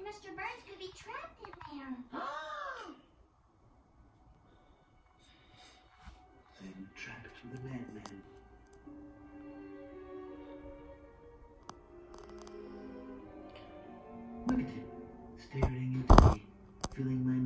Mr. Burns could be trapped in there. I'm trapped with the madman. Look at him, staring into me, filling my